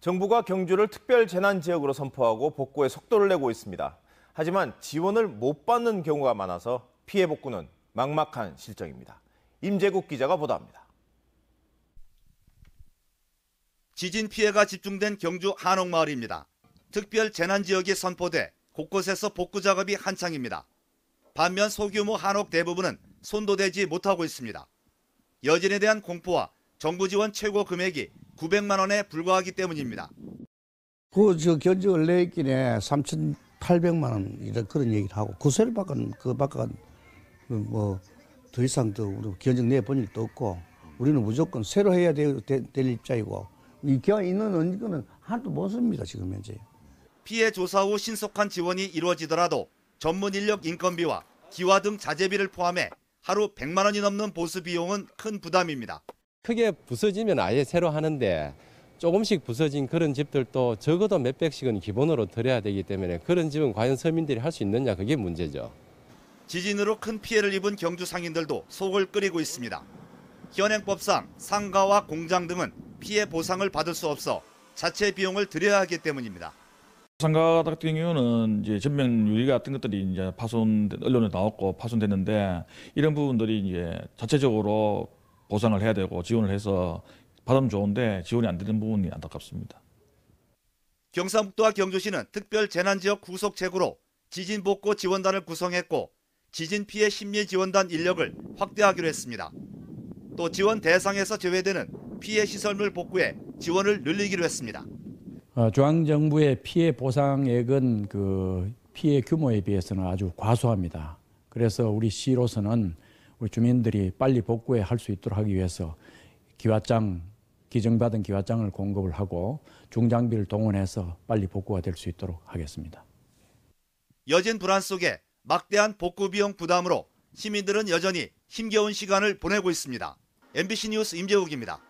정부가 경주를 특별재난지역으로 선포하고 복구에 속도를 내고 있습니다. 하지만 지원을 못 받는 경우가 많아서 피해 복구는 막막한 실정입니다. 임재국 기자가 보도합니다. 지진 피해가 집중된 경주 한옥마을입니다. 특별재난지역이 선포돼 곳곳에서 복구 작업이 한창입니다. 반면 소규모 한옥 대부분은 손도 대지 못하고 있습니다. 여진에 대한 공포와 정부 지원 최고 금액이 900만 원에 불과하기 때문입니다. 견적 원래있기에 3,800만 원 이런 그런 얘기를 하고 구세를 바꿔 더 이상 우리 견적 내본 일도 없고 우리는 무조건 새로 해야 될 입장이고 이 기왕 있는 거는 하나도 못 씁니다 지금 현재. 피해 조사 후 신속한 지원이 이루어지더라도 전문 인력 인건비와 기와 등 자재비를 포함해 하루 100만 원이 넘는 보수 비용은 큰 부담입니다. 크게 부서지면 아예 새로 하는데 조금씩 부서진 그런 집들도 적어도 몇백씩은 기본으로 들여야 되기 때문에 그런 집은 과연 서민들이 할 수 있느냐 그게 문제죠. 지진으로 큰 피해를 입은 경주 상인들도 속을 끓이고 있습니다. 현행법상 상가와 공장 등은 피해 보상을 받을 수 없어 자체 비용을 들여야 하기 때문입니다. 상가 같은 경우는 이제 전면 유리 같은 것들이 이제 언론에 나왔고 파손됐는데 이런 부분들이 이제 자체적으로 보상을 해야 되고 지원을 해서 받으면 좋은데 지원이 안 되는 부분이 안타깝습니다. 경상북도와 경주시는 특별재난지역 구속책으로 지진 복구 지원단을 구성했고 지진 피해 심리 지원단 인력을 확대하기로 했습니다. 또 지원 대상에서 제외되는 피해 시설물 복구에 지원을 늘리기로 했습니다. 중앙정부의 피해 보상액은 그 피해 규모에 비해서는 아주 과소합니다. 그래서 우리 시로서는 우리 주민들이 빨리 복구에 할 수 있도록 하기 위해서 기증받은 기와장을 공급을 하고 중장비를 동원해서 빨리 복구가 될 수 있도록 하겠습니다. 여진 불안 속에 막대한 복구 비용 부담으로 시민들은 여전히 힘겨운 시간을 보내고 있습니다. MBC 뉴스 임재욱입니다.